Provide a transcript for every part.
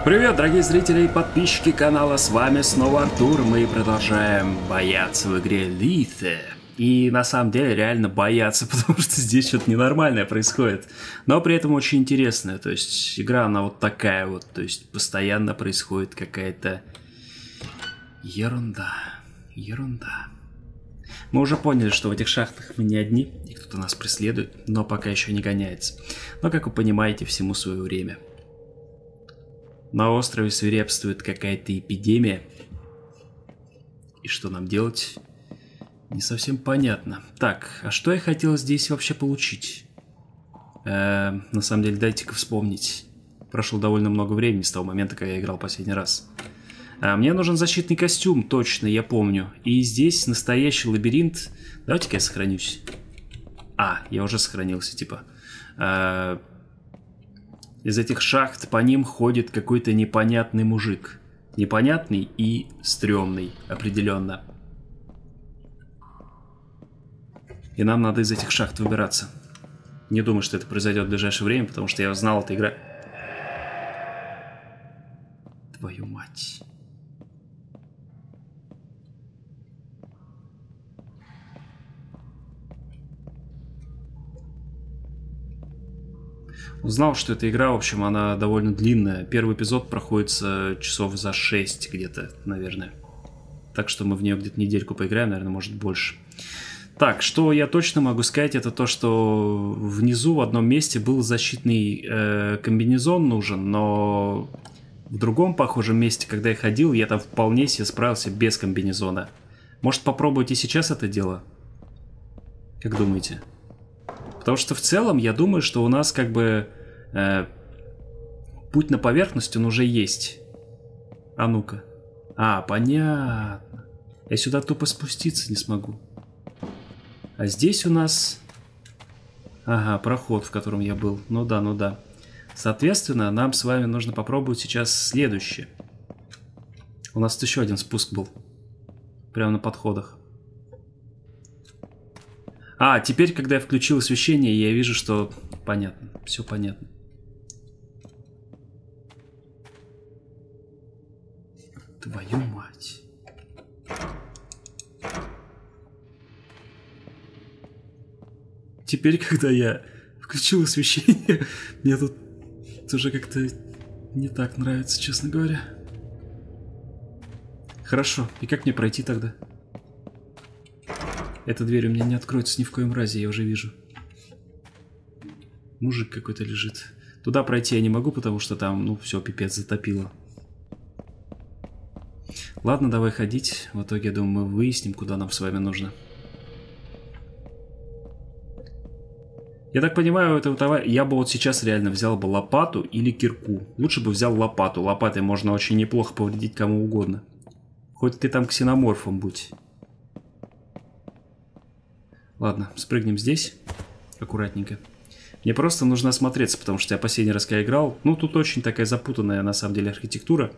Привет, дорогие зрители и подписчики канала, с вами снова Артур. Мы продолжаем бояться в игре Литhe. И на самом деле реально бояться, потому что здесь что-то ненормальное происходит. Но при этом очень интересное. То есть игра, она вот такая вот. То есть постоянно происходит какая-то ерунда. Мы уже поняли, что в этих шахтах мы не одни, и кто-то нас преследует, но пока еще не гоняется. Но, как вы понимаете, всему свое время. На острове свирепствует какая-то эпидемия. И что нам делать? Не совсем понятно. Так, а что я хотел здесь вообще получить? На самом деле, дайте-ка вспомнить. Прошло довольно много времени с того момента, когда я играл последний раз. Мне нужен защитный костюм, точно, я помню. И здесь настоящий лабиринт. Давайте-ка я сохранюсь. Я уже сохранился, типа. Из этих шахт по ним ходит какой-то непонятный мужик. Непонятный и стрёмный, определенно. И нам надо из этих шахт выбираться. Не думаю, что это произойдет в ближайшее время, потому что я знал, эта игра... Твою мать. Узнал, что эта игра, в общем, она довольно длинная. Первый эпизод проходится часов за 6 где-то, наверное. Так что мы в нее где-то недельку поиграем, наверное, может больше. Так, что я точно могу сказать, это то, что внизу в одном месте был защитный комбинезон нужен, но в другом похожем месте, когда я ходил, я там вполне себе справился без комбинезона. Может, попробуйте сейчас это дело? Как думаете? Потому что в целом я думаю, что у нас как бы путь на поверхность он уже есть. А ну-ка. Понятно. Я сюда тупо спуститься не смогу. А здесь у нас... Ага, проход, в котором я был. Ну да. Соответственно, нам с вами нужно попробовать сейчас следующее. У нас тут еще один спуск был. Прямо на подходах. Теперь, когда я включил освещение, я вижу, что понятно. Все понятно. Твою мать. Теперь, когда я включил освещение, мне тут уже как-то не так нравится, честно говоря. Хорошо. И как мне пройти тогда? Эта дверь у меня не откроется ни в коем разе, я уже вижу. Мужик какой-то лежит. Туда пройти я не могу, потому что там, все, пипец, затопило. Ладно, давай ходить. В итоге, я думаю, мы выясним, куда нам с вами нужно. Я так понимаю, этого товара... Я бы вот сейчас реально взял бы лопату или кирку. Лучше бы взял лопату. Лопатой можно очень неплохо повредить кому угодно. Хоть ты там ксеноморфом будь. Ладно, спрыгнем здесь. Аккуратненько. Мне просто нужно осмотреться, потому что я последний раз, когда играл... тут очень такая запутанная, на самом деле, архитектура.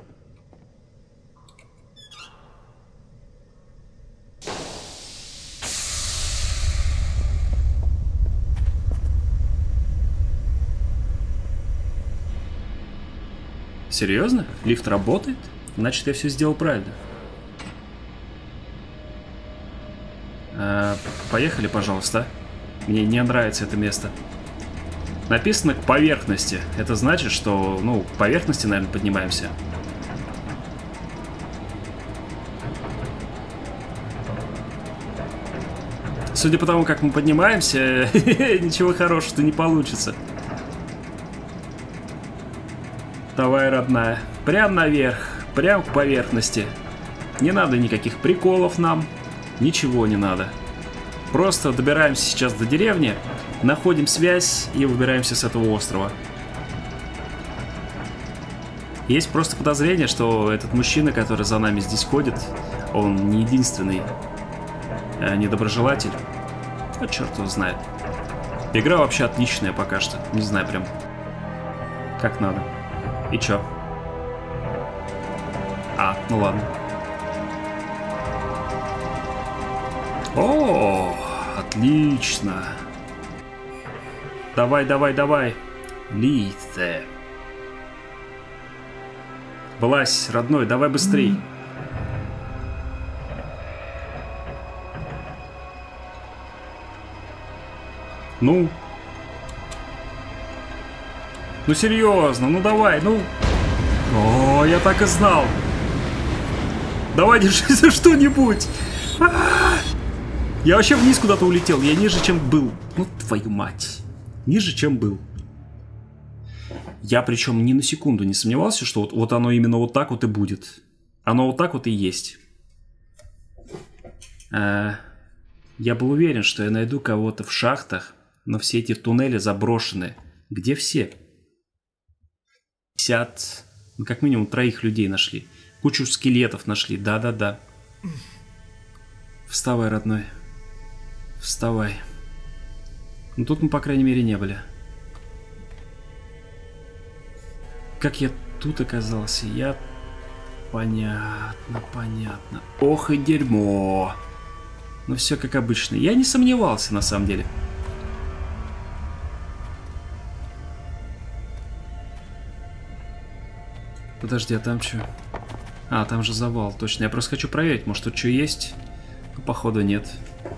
Серьезно? Лифт работает? Значит, я все сделал правильно. Поехали, пожалуйста. Мне не нравится это место. Написано к поверхности. Это значит, что, к поверхности, наверное, поднимаемся. Судя по тому, как мы поднимаемся, ничего хорошего-то не получится. Давай, родная. Прям наверх. Прям к поверхности. Не надо никаких приколов нам. Ничего не надо. Просто добираемся сейчас до деревни, находим связь и выбираемся с этого острова. Есть просто подозрение, что этот мужчина, который за нами здесь ходит, он не единственный недоброжелатель. Черт его знает. Игра вообще отличная пока что. Не знаю прям, как надо. И чё? Ну ладно. О, отлично. Давай. Литhe. Вылазь, родной, давай быстрей. Ну? Ну серьезно, ну давай, ну. О, я так и знал. Давай, держись за что-нибудь. Я вообще вниз куда-то улетел, я ниже, чем был. Ну твою мать. Ниже, чем был. Я причем ни на секунду не сомневался, что вот оно именно вот так вот и будет. Оно вот так вот и есть. Я был уверен, что я найду кого-то в шахтах, но все эти туннели заброшены. Где все? 50, ну как минимум 3 людей нашли. Кучу скелетов нашли, да-да-да. Вставай, родной. Вставай. Ну тут мы, по крайней мере, не были. Как я тут оказался? Я... Понятно, понятно. Ох и дерьмо. Ну все как обычно. Я не сомневался, на самом деле. Подожди, а там что? А, там же завал, точно. Я просто хочу проверить, может тут что есть? Ну, походу нет.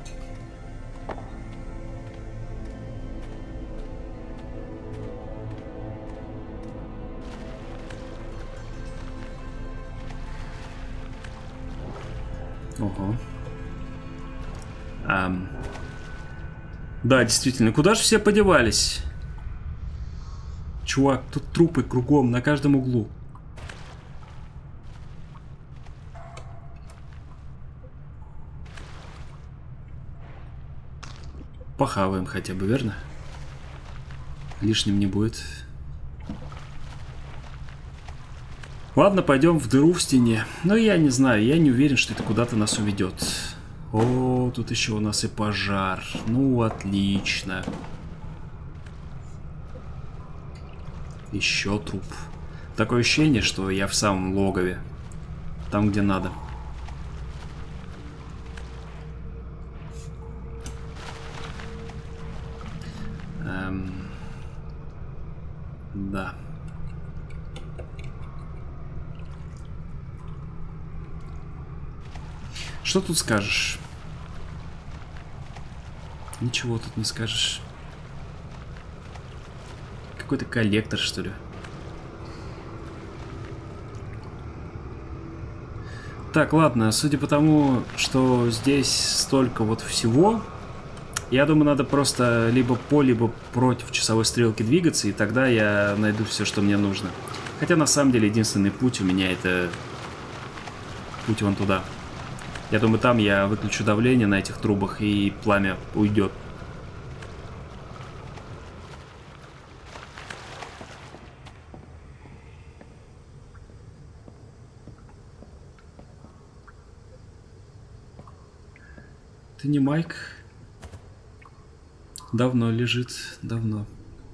Ого. Да, действительно, куда же все подевались? Чувак, тут трупы кругом, на каждом углу. Похаваем хотя бы, верно? Лишним не будет. Ладно, пойдем в дыру в стене. Но я не знаю, я не уверен, что это куда-то нас уведет. О, тут еще у нас и пожар. Ну, отлично. Еще труп. Такое ощущение, что я в самом логове. Там, где надо. Да. Что тут скажешь? Ничего тут не скажешь. Какой-то коллектор, что ли? Так, ладно, судя по тому, что здесь столько вот всего, я думаю, надо просто либо по, либо против часовой стрелки двигаться, и тогда я найду все, что мне нужно. Хотя, на самом деле, единственный путь у меня — это путь вон туда. Я думаю, там я выключу давление на этих трубах, и пламя уйдет. Ты не Майк? Давно лежит, давно.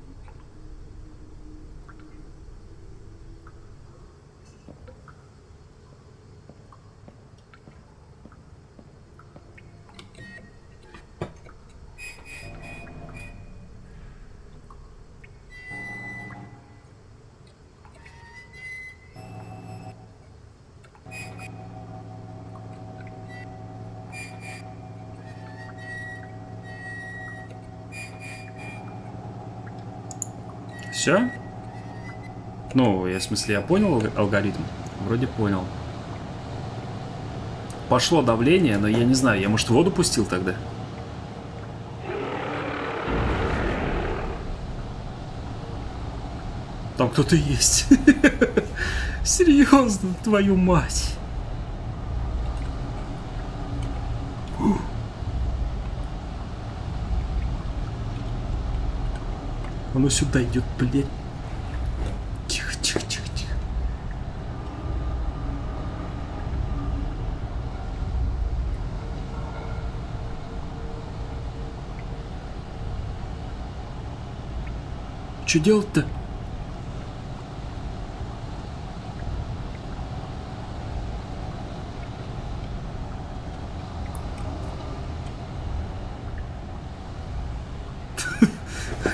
Все? Ну, в смысле, я понял алгоритм? Вроде понял. Пошло давление, но я не знаю, я, может, воду пустил тогда? Там кто-то есть. Серьезно, твою мать. Оно сюда идет, блядь. Тихо, тихо, тихо, тихо. Что делать-то?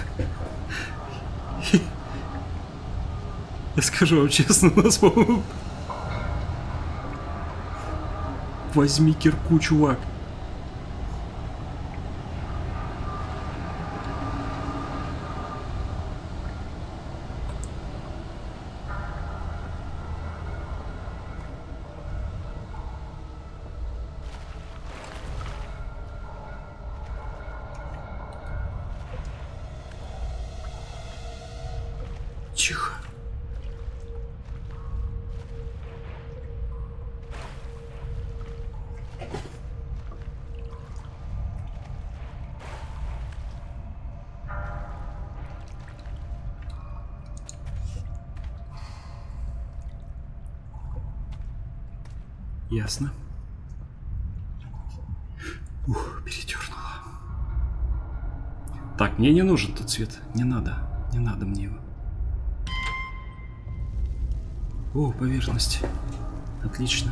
Я скажу вам честно, у нас, по-моему, Возьми кирку, чувак. Тихо. Ясно. Ух, передернуло. Так, мне не нужен тот цвет. Не надо. Не надо мне его. О, поверхность. Отлично.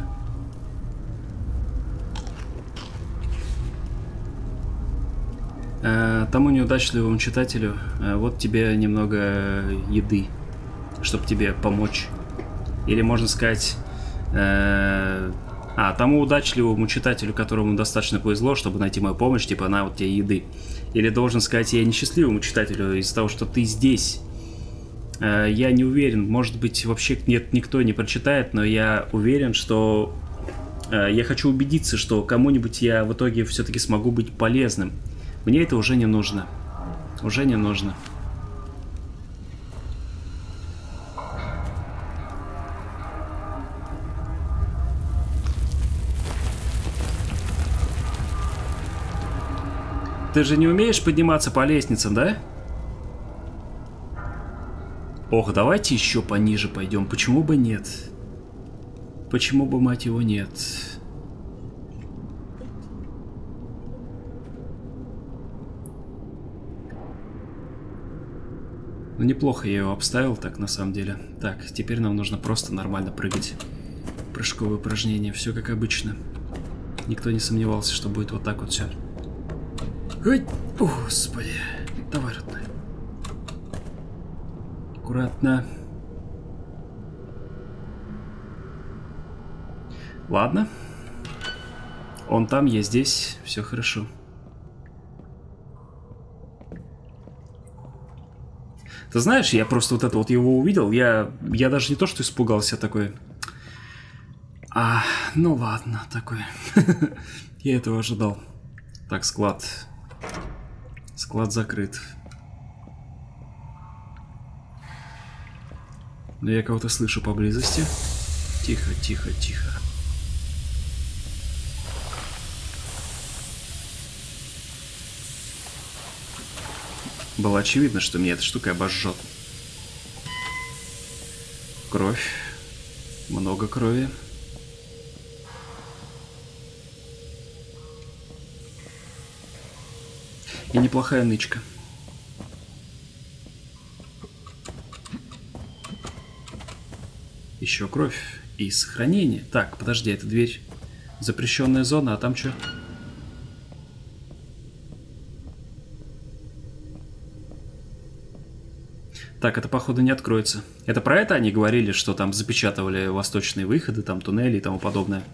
Тому неудачливому читателю вот тебе немного еды, чтобы тебе помочь. Или можно сказать... тому удачливому читателю, которому достаточно повезло, чтобы найти мою помощь, типа, на вот тебе еды. Или должен сказать я несчастливому читателю из-за того, что ты здесь. Я не уверен, может быть, вообще никто не прочитает, но я уверен, что я хочу убедиться, что кому-нибудь я в итоге все-таки смогу быть полезным. Мне это уже не нужно. Уже не нужно. Ты же не умеешь подниматься по лестницам, да? Ох, давайте еще пониже пойдем. Почему бы нет? Почему бы, мать его, нет? Ну, неплохо я его обставил так, на самом деле. Так, теперь нам нужно просто нормально прыгать. Прыжковые упражнения, все как обычно. Никто не сомневался, что будет вот так вот все. Ой, господи. Давай, родной. Аккуратно. Ладно. Он там, я здесь. Все хорошо. Ты знаешь, я просто вот это вот его увидел. Я даже не то, что испугался такой. Ну ладно, такой. Я этого ожидал. Так, склад. Склад закрыт. Но я кого-то слышу поблизости. Тихо, тихо, тихо. Было очевидно, что меня эта штука обожжет. Кровь. Много крови. И неплохая нычка. Еще кровь и сохранение. Так, подожди, это дверь. Запрещенная зона, а там что? Так, это походу не откроется. Это про это они говорили, что там запечатывали восточные выходы, там туннели и тому подобное.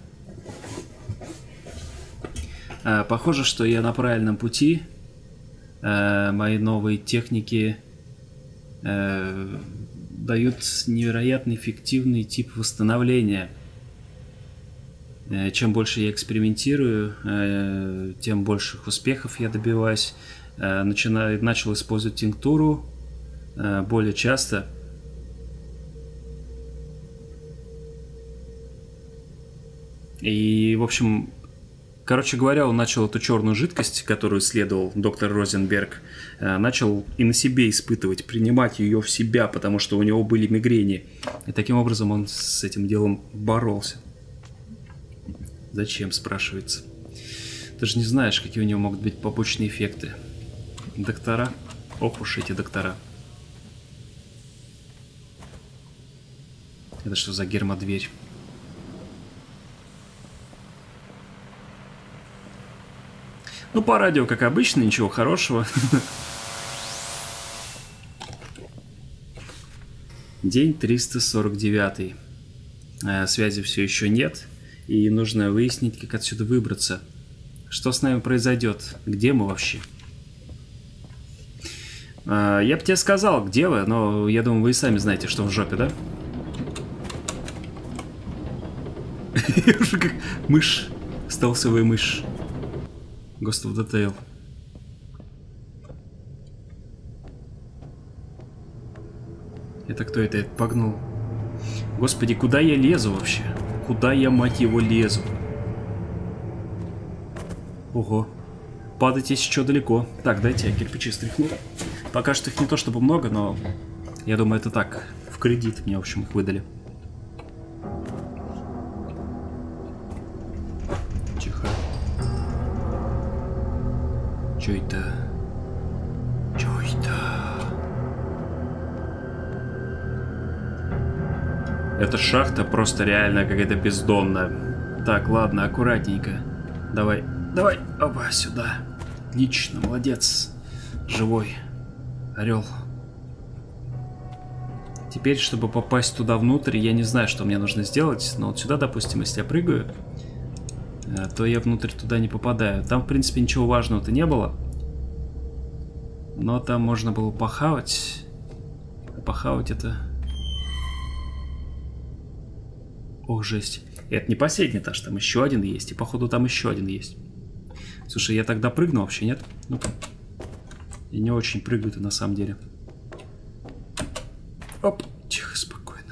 Похоже, что я на правильном пути. Мои новые техники дают невероятно эффективный тип восстановления. Чем больше я экспериментирую, тем больших успехов я добиваюсь. Начал использовать тинктуру более часто. И, в общем, короче говоря, он начал эту черную жидкость, которую исследовал доктор Розенберг, начал и на себе испытывать, принимать ее в себя, потому что у него были мигрени. И таким образом он с этим делом боролся. Зачем, спрашивается. Ты же не знаешь, какие у него могут быть побочные эффекты. Доктора? Ох уж эти доктора. Это что за гермодверь? Ну, по радио, как обычно, ничего хорошего. День 349. Связи все еще нет. И нужно выяснить, как отсюда выбраться. Что с нами произойдет? Где мы вообще? Я бы тебе сказал, где вы, но я думаю, вы и сами знаете, что в жопе, да? Уже как мышь. Стелсовая мышь. Ghost of the Tail. Это кто это погнул? Господи, куда я лезу вообще? Куда я, мать его, лезу? Ого. Падать есть еще далеко. Так, дайте я кирпичи стряхну. Пока что их не то чтобы много, но я думаю, это так. В кредит мне, в общем, их выдали. Тихо. Чё это? Чё это? Эта шахта просто реально какая-то бездонная. Так, ладно, аккуратненько. Давай, давай, опа, сюда. Отлично, молодец. Живой. Орел. Теперь, чтобы попасть туда внутрь, я не знаю, что мне нужно сделать. Но вот сюда, допустим, если я прыгаю, то я внутрь туда не попадаю. Там, в принципе, ничего важного-то не было. Но там можно было похавать. А похавать это... Ох, жесть. Это не последний этаж, там еще один есть. И, походу, там еще один есть. Слушай, я тогда прыгну вообще, нет? Ну-ка. Я не очень прыгаю-то на самом деле. Оп, тихо, спокойно.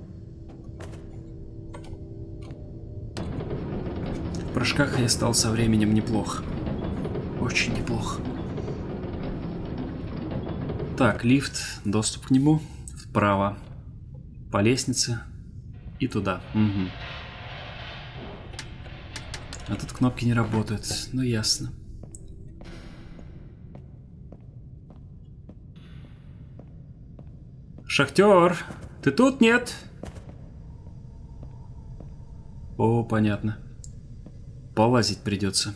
В прыжках я стал со временем неплохо. Очень неплохо. Так, лифт, доступ к нему. Вправо. По лестнице. И туда. Угу. А тут кнопки не работают. Ну, ясно. Шахтер, ты тут? Нет? О, понятно. Полазить придется.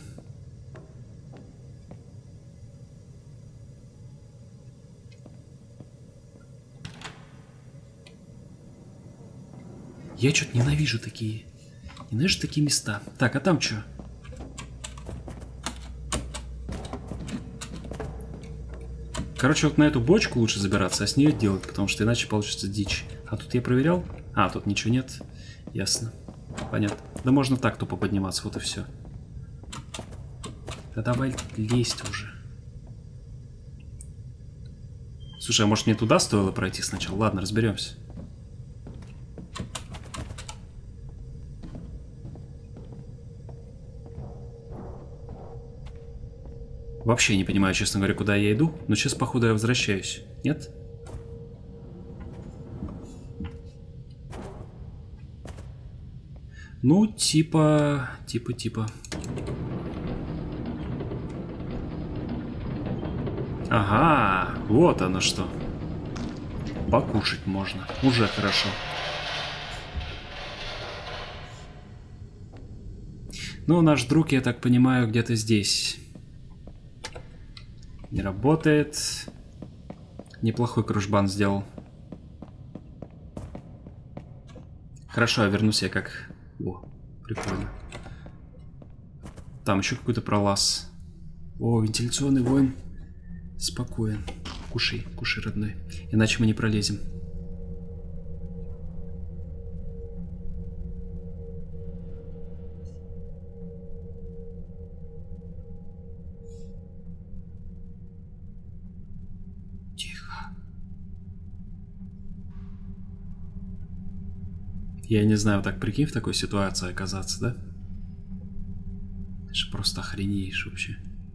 Я что-то ненавижу такие. Ненавижу такие места. Так, а там что? Короче, вот на эту бочку лучше забираться, а с нее делать, потому что иначе получится дичь. А тут я проверял? А, тут ничего нет. Ясно. Понятно. Да можно так тупо подниматься, вот и все. Да давай лезть уже. Слушай, а может мне туда стоило пройти сначала? Ладно, разберемся. Вообще не понимаю, честно говоря, куда я иду, но сейчас, походу, я возвращаюсь. Нет? Ну, типа... Ага, вот оно что. Покушать можно. Уже хорошо. Ну, наш друг, я так понимаю, где-то здесь. Не работает. Неплохой кружбан сделал. Хорошо, вернусь я как... О, прикольно. Там еще какой-то пролаз. О, вентиляционный воин. Спокоен. Кушай, кушай, родной. Иначе мы не пролезем. Я не знаю, так прикинь, в такой ситуации оказаться, да? Ты же просто охренеешь вообще.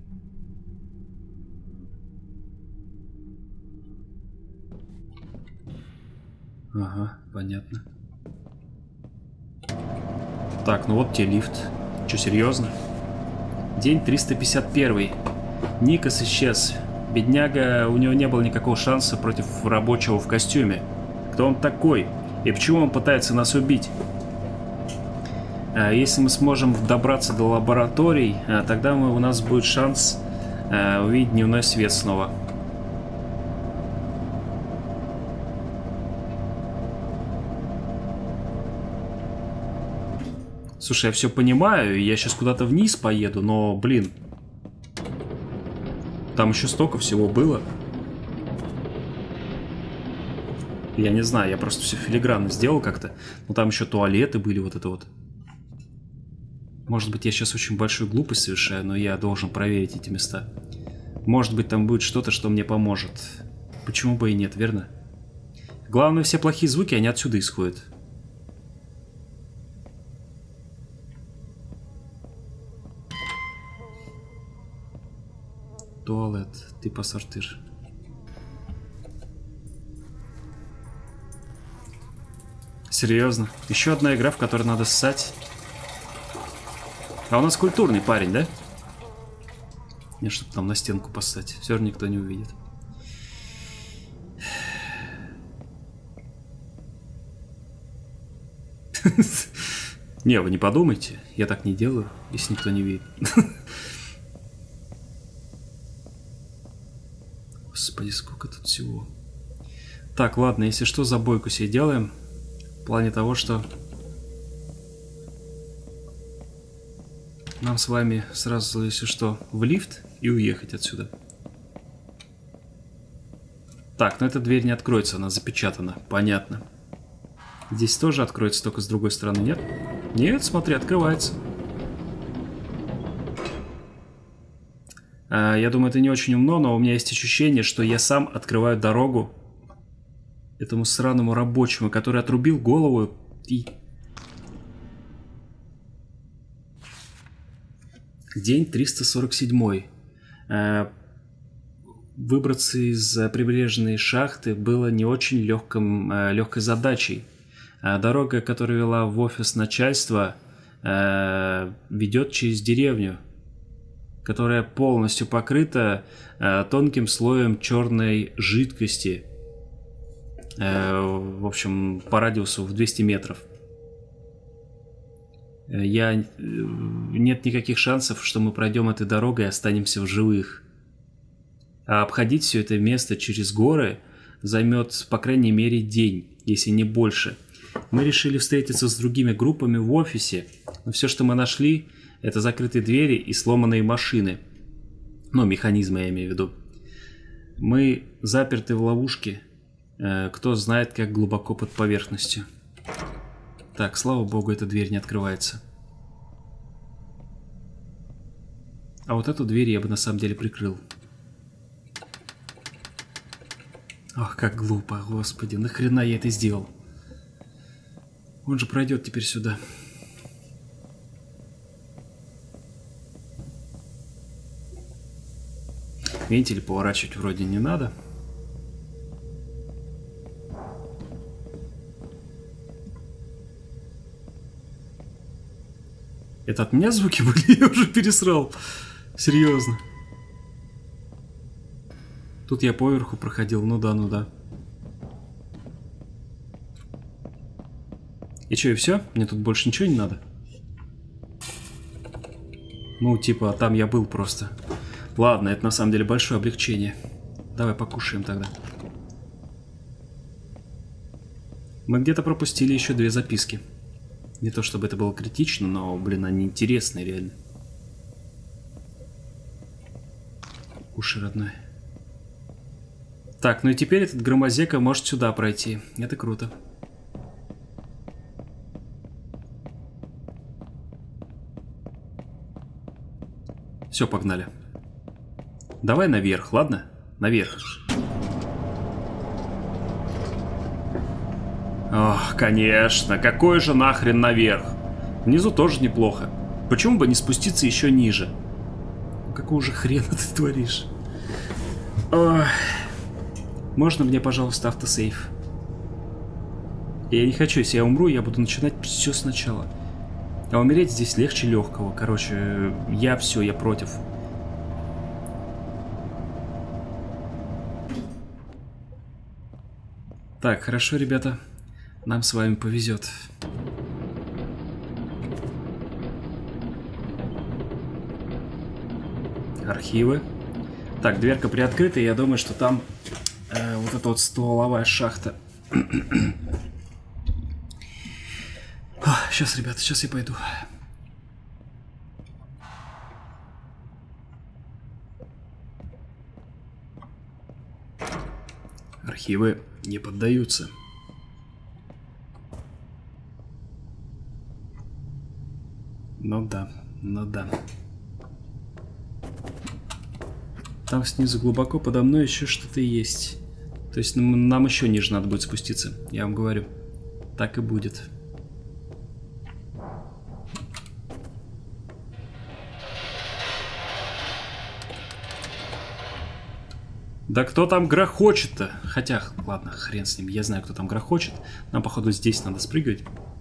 Ага, понятно. Так, ну вот тебе лифт. Че, серьезно? День 351. Никас исчез. Бедняга, у него не было никакого шанса против рабочего в костюме. Кто он такой? И почему он пытается нас убить? Если мы сможем добраться до лабораторий, тогда у нас будет шанс увидеть дневной свет снова. Слушай, я все понимаю, я сейчас куда-то вниз поеду, но, блин. Там еще столько всего было. Я не знаю, я просто все филигранно сделал как-то. Но там еще туалеты были, вот это вот. Может быть, я сейчас очень большую глупость совершаю, но я должен проверить эти места. Может быть, там будет что-то, что мне поможет. Почему бы и нет, верно? Главное, все плохие звуки, они отсюда исходят. Туалет, типа сортир. Серьезно? Еще одна игра, в которой надо ссать. А у нас культурный парень, да? Не, чтобы там на стенку поссать. Все равно никто не увидит. Не, вы не подумайте. Я так не делаю, если никто не видит. Господи, сколько тут всего. Так, ладно, если что, забойку себе делаем. В плане того, что нам с вами сразу, если что, в лифт и уехать отсюда. Так, но эта дверь не откроется, она запечатана. Понятно. Здесь тоже откроется, только с другой стороны, нет? Нет, смотри, открывается. Я думаю, это не очень умно, но у меня есть ощущение, что я сам открываю дорогу этому сраному рабочему, который отрубил голову и... День 347. Выбраться из прибрежной шахты было не очень легкой задачей. Дорога, которая вела в офис начальства, ведет через деревню, которая полностью покрыта тонким слоем черной жидкости. В общем, по радиусу в 200 метров. Нет никаких шансов, что мы пройдем этой дорогой и останемся в живых. А обходить все это место через горы займет, по крайней мере, день, если не больше. Мы решили встретиться с другими группами в офисе, но все, что мы нашли, это закрытые двери и сломанные машины. Ну, механизмы я имею в виду. Мы заперты в ловушке. Кто знает, как глубоко под поверхностью. Так, слава богу, эта дверь не открывается. А вот эту дверь я бы на самом деле прикрыл. Ох, как глупо, господи, нахрена я это сделал? Он же пройдет теперь сюда. Вентиль поворачивать вроде не надо. Это от меня звуки были? Я уже пересрал. Серьезно. Тут я поверху проходил. Ну да, ну да. И что, и все? Мне тут больше ничего не надо? Ну, типа, там я был просто. Ладно, это на самом деле большое облегчение. Давай покушаем тогда. Мы где-то пропустили еще 2 записки. Не то чтобы это было критично, но, блин, они интересные реально. Кушай, родной. Так, ну и теперь этот громозека может сюда пройти. Это круто. Все, погнали. Давай наверх, ладно? Наверх. Ох, конечно, какой же нахрен наверх? Внизу тоже неплохо. Почему бы не спуститься еще ниже? Какого же хрена ты творишь? Ох. Можно мне, пожалуйста, автосейв? Я не хочу, если я умру, я буду начинать все сначала. А умереть здесь легче легкого. Короче, я против. Так, хорошо, ребята. Нам с вами повезет. Архивы. Так, дверка приоткрыта, и я думаю, что там вот эта вот стволовая шахта. Сейчас, ребята, сейчас я пойду. Архивы не поддаются. Ну да, ну да. Там снизу глубоко подо мной еще что-то есть. То есть нам еще ниже надо будет спуститься, я вам говорю. Так и будет. Да кто там грохочет-то? Хотя, ладно, хрен с ним, я знаю, кто там грохочет. Нам, походу, здесь надо спрыгивать.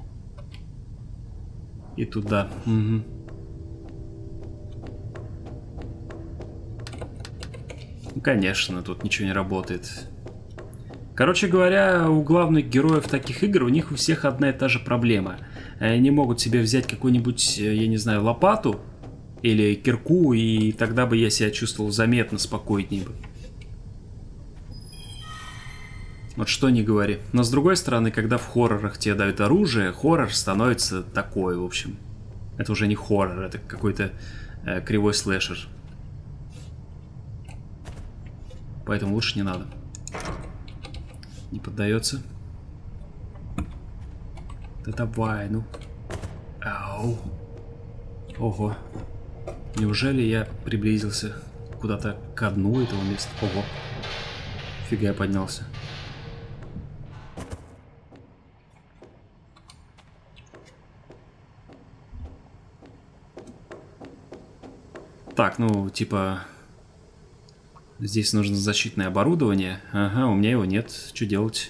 И туда. Угу. Ну, конечно, тут ничего не работает. Короче говоря, у главных героев таких игр, у них у всех одна и та же проблема. Они могут себе взять какую-нибудь, я не знаю, лопату или кирку, и тогда бы я себя чувствовал заметно спокойнее бы. Вот что ни говори. Но с другой стороны, когда в хоррорах тебе дают оружие, хоррор становится такой, в общем. Это уже не хоррор, это какой-то кривой слэшер. Поэтому лучше не надо. Не поддается. Да давай, ну. Ау. Ого. Неужели я приблизился куда-то к дну этого места? Ого. Фига я поднялся. Так, ну, типа... Здесь нужно защитное оборудование. Ага, у меня его нет. Что делать?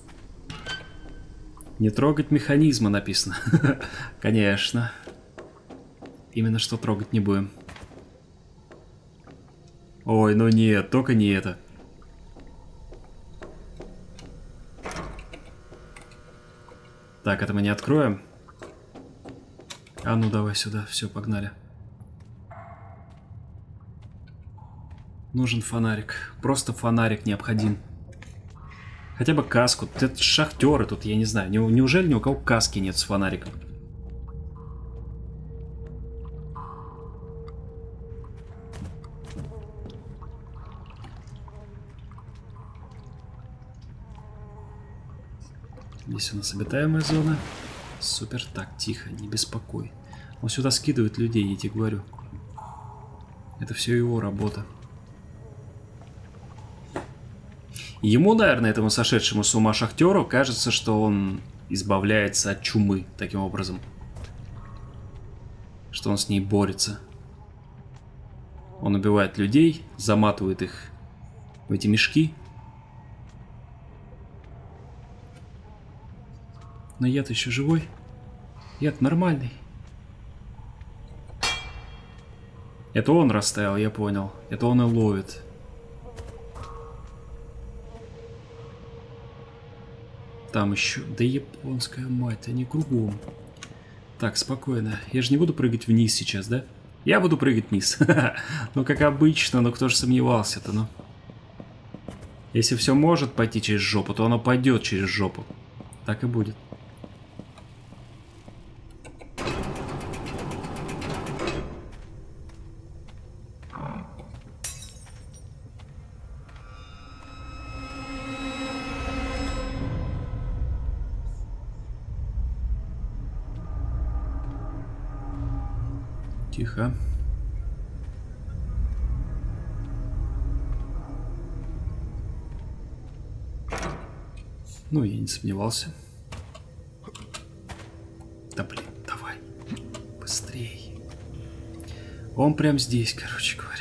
Не трогать механизмы написано. Конечно. Именно что трогать не будем. Ой, ну нет, только не это. Так, это мы не откроем. А ну давай сюда, все, погнали. Нужен фонарик. Просто фонарик необходим. Хотя бы каску. Это шахтеры тут, я не знаю. Неужели ни у кого каски нет с фонариком? Здесь у нас обитаемая зона. Супер. Так, тихо, не беспокой. Он сюда скидывает людей, я тебе говорю. Это все его работа. Ему, наверное, этому сошедшему с ума шахтеру, кажется, что он избавляется от чумы таким образом. Что он с ней борется. Он убивает людей, заматывает их в эти мешки. Но я-то еще живой. Я-то нормальный. Это он расставил, я понял. Это он и ловит. Там еще... Да японская мать, они кругом. Так, спокойно. Я же не буду прыгать вниз сейчас, да? Я буду прыгать вниз. Ну, как обычно, но кто же сомневался-то, ну? Если все может пойти через жопу, то оно пойдет через жопу. Так и будет. Тихо. Ну, я не сомневался. Да блин, давай. Быстрей. Он прям здесь, короче говоря.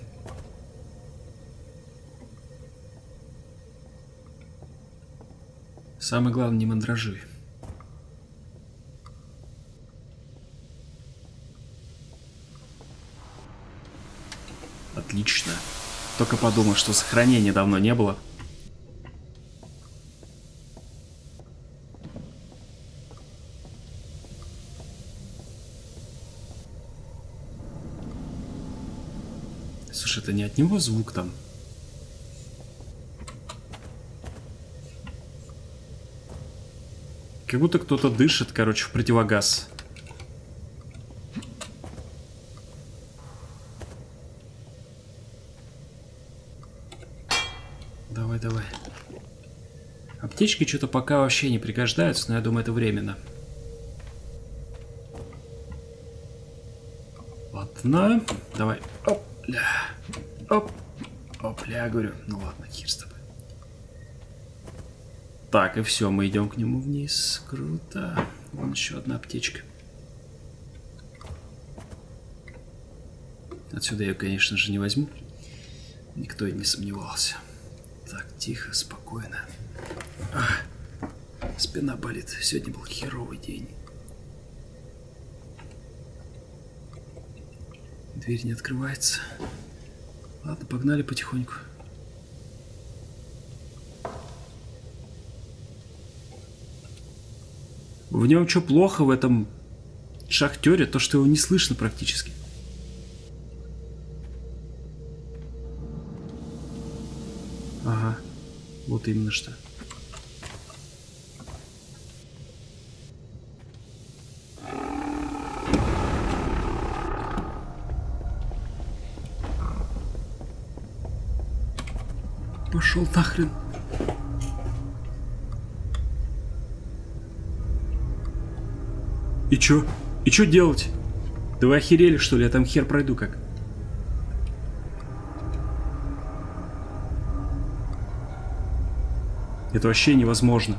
Самое главное, не мандражи. Отлично. Только подумал, что сохранения давно не было. Слушай, это не от него звук там? Как будто кто-то дышит, короче, в противогаз. Давай, давай. Аптечки что-то пока вообще не пригождаются, но я думаю, это временно. Ладно, давай. Опля. Оп. Опля, говорю. Ну ладно, хер с тобой. Так, и все, мы идем к нему вниз. Круто. Вон еще одна аптечка. Отсюда я ее, конечно же, не возьму. Никто и не сомневался. Так, тихо, спокойно. Спина болит. Сегодня был херовый день. Дверь не открывается. Ладно, погнали потихоньку. В нем что плохо в этом шахтере? То, что его не слышно практически. Ага, вот именно что. Пошел нахрен. И чё? И чё делать? Да вы охерели, что ли? Я там хер пройду как. Это вообще невозможно.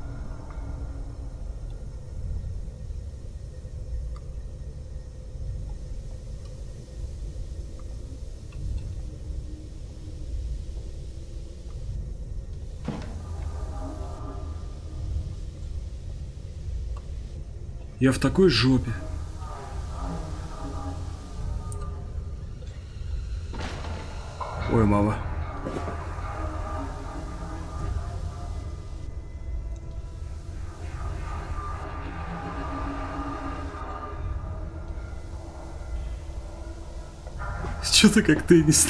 Я в такой жопе. Ой, мама. Что-то как теннис.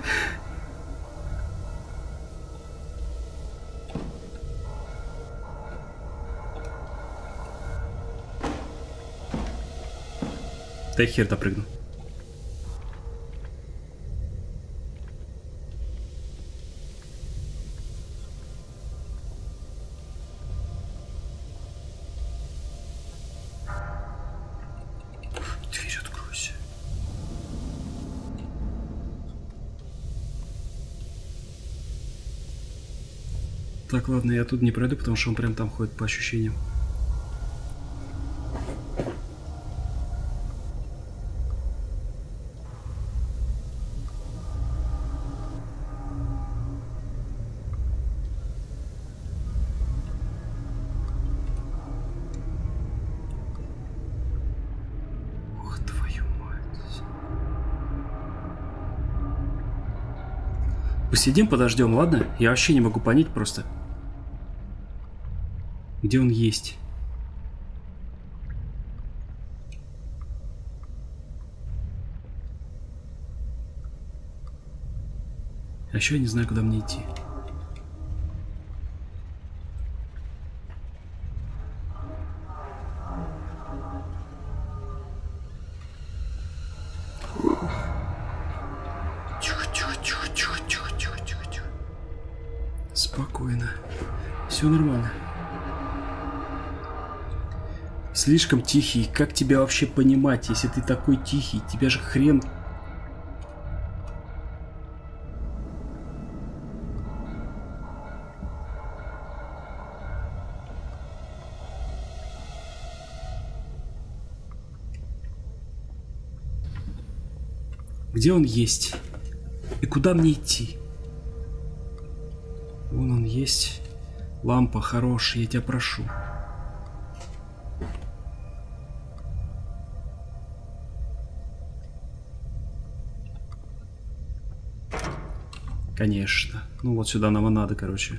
Да хер допрыгну. Дверь откройся. Так, ладно, я тут не пройду, потому что он прям там ходит по ощущениям. Посидим, подождем, ладно? Я вообще не могу понять просто. Где он есть? А еще я не знаю, куда мне идти. Спокойно. Все нормально. Слишком тихий. Как тебя вообще понимать, если ты такой тихий? Тебя же хрен... Где он есть? И куда мне идти? Вон он есть. Лампа хорошая, я тебя прошу. Конечно. Ну вот сюда нам и надо, короче.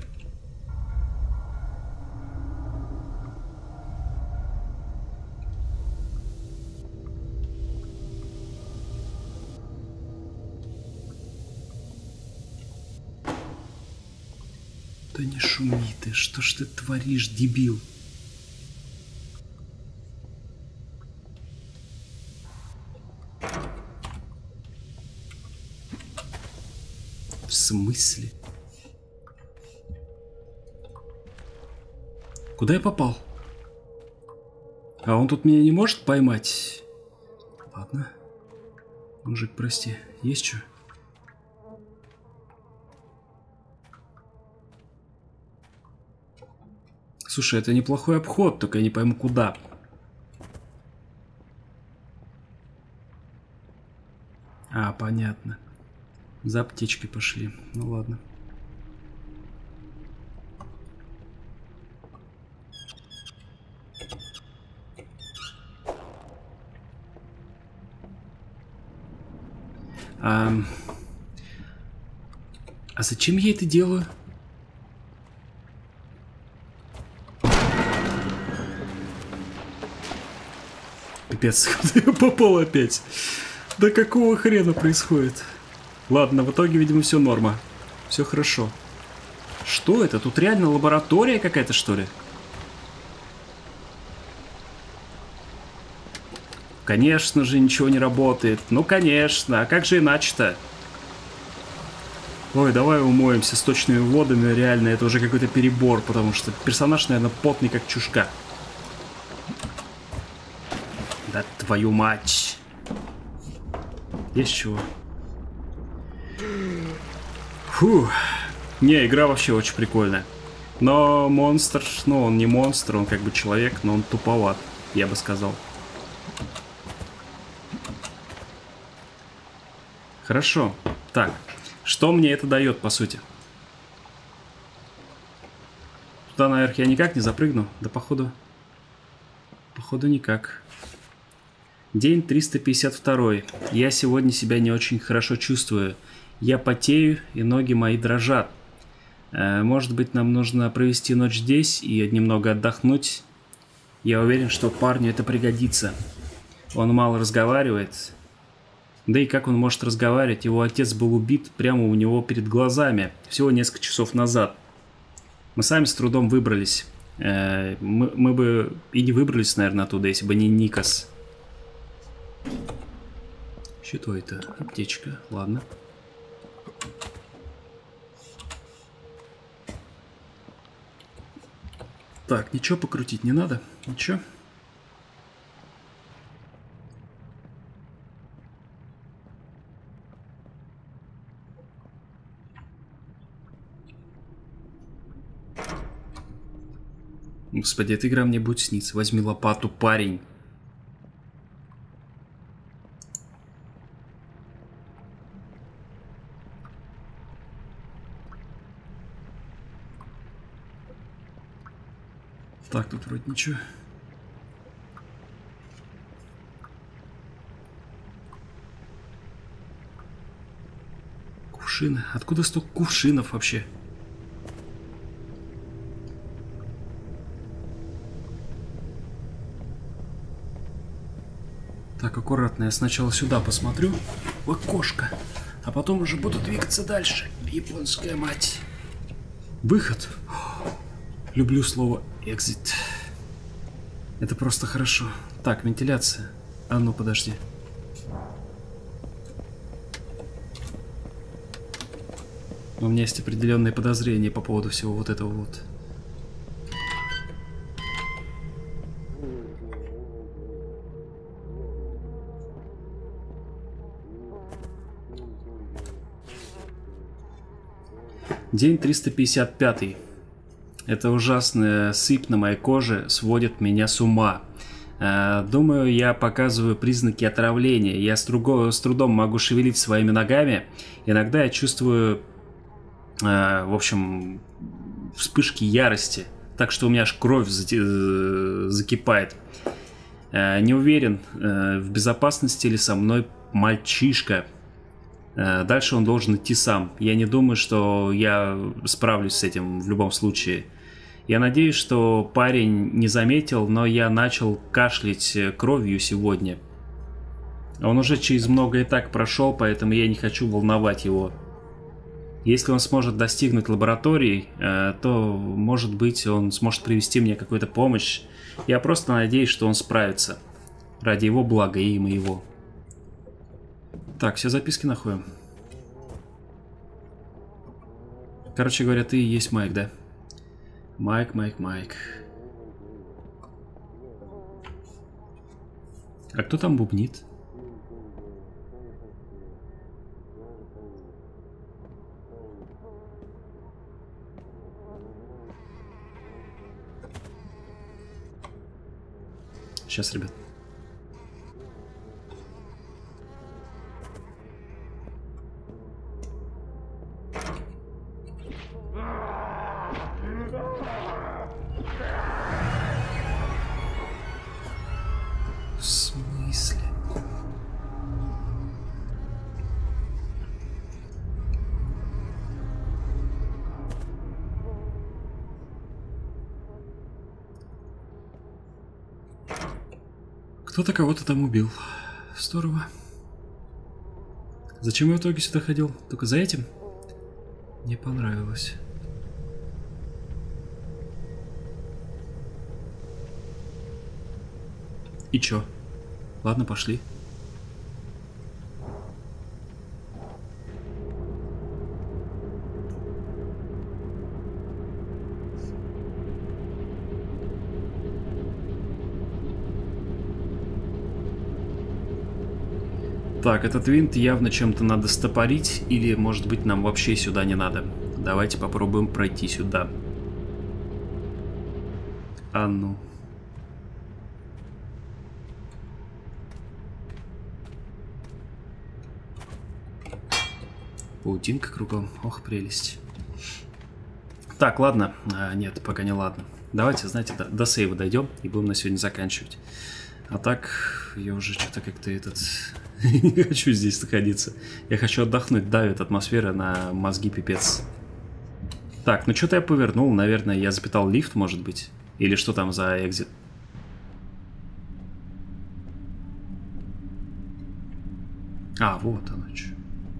Да не шуми ты, что ж ты творишь, дебил? В смысле? Куда я попал? А он тут меня не может поймать? Ладно. Мужик, прости. Есть что? Слушай, это неплохой обход, только я не пойму куда. А, понятно. За аптечкой пошли. Ну ладно. А зачем я это делаю? Пипец, куда я попал опять? Да какого хрена происходит? Ладно, в итоге, видимо, все норма. Все хорошо. Что это? Тут реально лаборатория какая-то, что ли? Конечно же, ничего не работает. Ну, конечно. А как же иначе-то? Ой, давай умоемся сточными водами. Реально, это уже какой-то перебор, потому что персонаж, наверное, потный, как чушка. Да твою мать. Есть чего? Фу. Не, игра вообще очень прикольная. Но монстр, ну, он не монстр, он как бы человек, но он туповат, я бы сказал. Хорошо. Так, что мне это дает, по сути? Туда наверх я никак не запрыгну. Да, походу никак. День 352. Я сегодня себя не очень хорошо чувствую. Я потею, и ноги мои дрожат. Может быть, нам нужно провести ночь здесь и немного отдохнуть. Я уверен, что парню это пригодится. Он мало разговаривает. Да и как он может разговаривать? Его отец был убит прямо у него перед глазами. Всего несколько часов назад. Мы сами с трудом выбрались. Мы бы и не выбрались, наверное, оттуда, если бы не Никас. Что это? Аптечка. Ладно. Так, ничего покрутить не надо? Ничего? Господи, эта игра мне будет сниться. Возьми лопату, парень. Так, тут вроде ничего. Кувшины. Откуда столько кувшинов вообще? Так, аккуратно. Я сначала сюда посмотрю. В окошко. А потом уже буду двигаться дальше. Японская мать. Выход. Люблю слово exit. Это просто хорошо. Так, вентиляция. А ну, подожди. У меня есть определенные подозрения по поводу всего вот этого вот. День 355. Эта ужасная сыпь на моей коже сводит меня с ума. Думаю, я показываю признаки отравления. Я с трудом могу шевелить своими ногами. Иногда я чувствую, в общем, вспышки ярости. Так что у меня аж кровь закипает. Не уверен, в безопасности ли со мной мальчишка. Дальше он должен идти сам. Я не думаю, что я справлюсь с этим в любом случае. Я надеюсь, что парень не заметил, но я начал кашлять кровью сегодня. Он уже через много и так прошел, поэтому я не хочу волновать его. Если он сможет достигнуть лаборатории, то, может быть, он сможет привести мне какую-то помощь. Я просто надеюсь, что он справится. Ради его блага и моего. Так, все записки находим. Короче говоря, ты и есть Майк, да? Майк. А кто там бубнит? Сейчас, ребят. В смысле? Кто-то кого-то там убил. Здорово. Зачем я в итоге сюда ходил? Только за этим? Не понравилось. И чё? Ладно, пошли. Так, этот винт явно чем-то надо стопорить, или, может быть, нам вообще сюда не надо. Давайте попробуем пройти сюда. А ну. Паутинка кругом. Ох, прелесть. Так, ладно. Нет, пока не ладно. Давайте, знаете, до сейва дойдем и будем на сегодня заканчивать. А так, я уже что-то как-то не хочу здесь находиться. Я хочу отдохнуть. Давит атмосфера на мозги пипец. Так, ну что-то я повернул. Наверное, я запитал лифт, может быть. Или что там за экзит? А, вот оно что.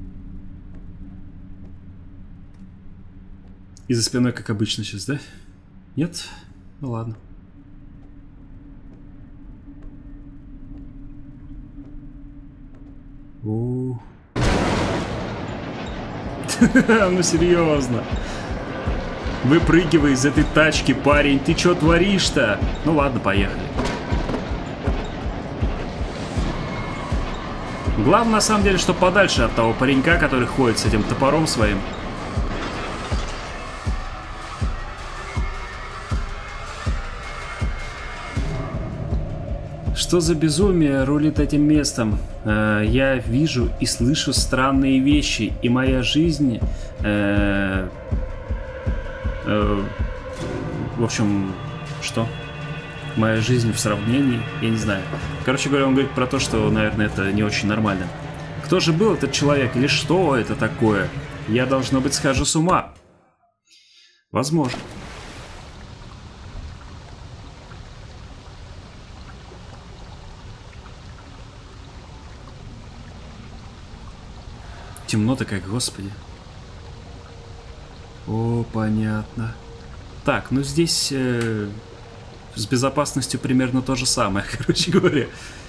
И за спиной, как обычно сейчас, да? Нет? Ну ладно. Ну серьезно. Выпрыгивай из этой тачки, парень. Ты что творишь-то? Ну ладно, поехали. Главное, на самом деле, что подальше от того паренька, который ходит с этим топором своим. Что за безумие рулит этим местом? Я вижу и слышу странные вещи, и моя жизнь... в общем, что? Моя жизнь в сравнении? Я не знаю. Короче говоря, он говорит про то, что, наверное, это не очень нормально. Кто же был этот человек? Или что это такое? Я, должно быть, схожу с ума. Возможно. Темно-то как, господи. О, понятно. Так, ну здесь с безопасностью примерно то же самое, короче говоря.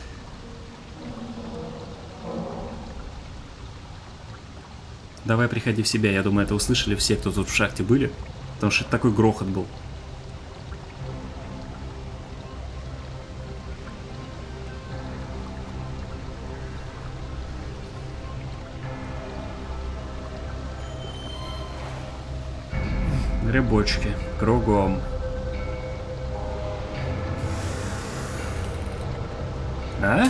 Давай, приходи в себя. Я думаю, это услышали все, кто тут в шахте были. Потому что это такой грохот был. Грибочки кругом. А?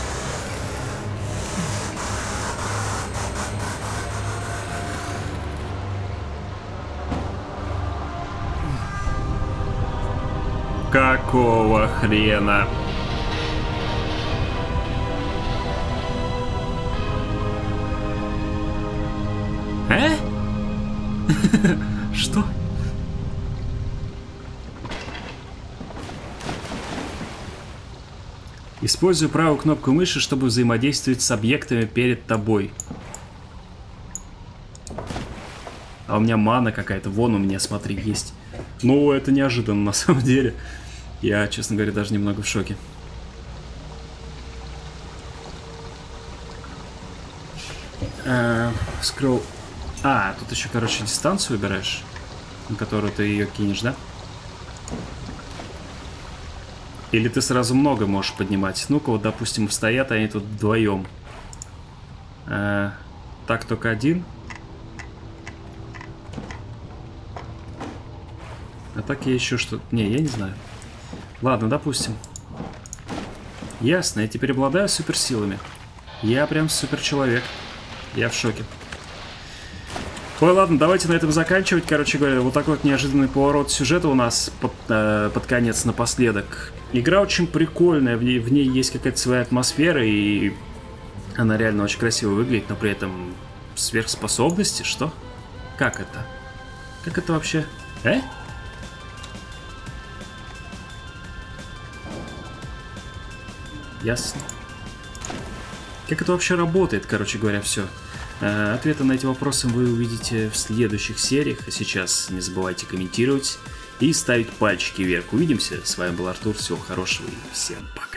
Какого хрена? Что? Используй правую кнопку мыши, чтобы взаимодействовать с объектами перед тобой. А у меня мана какая-то. Вон у меня, смотри, есть. Ну, это неожиданно на самом деле. Я, честно говоря, даже немного в шоке. Скролл. А, тут еще, короче, дистанцию выбираешь, на которую ты ее кинешь, да? Или ты сразу много можешь поднимать. Ну-ка, вот, допустим, стоят они тут вдвоем. Так, только один. А так я еще что-то... Не, я не знаю. Ладно, допустим. Ясно, я теперь обладаю суперсилами. Я прям суперчеловек. Я в шоке. Ой, ладно, давайте на этом заканчивать. Короче говоря, вот такой вот неожиданный поворот сюжета у нас под конец напоследок. Игра очень прикольная, в ней есть какая-то своя атмосфера, и она реально очень красиво выглядит, но при этом сверхспособности, что? Как это? Как это вообще? Ясно. Как это вообще работает, короче говоря, все. Ответы на эти вопросы вы увидите в следующих сериях. А сейчас не забывайте комментировать и ставить пальчики вверх. Увидимся. С вами был Артур. Всего хорошего и всем пока.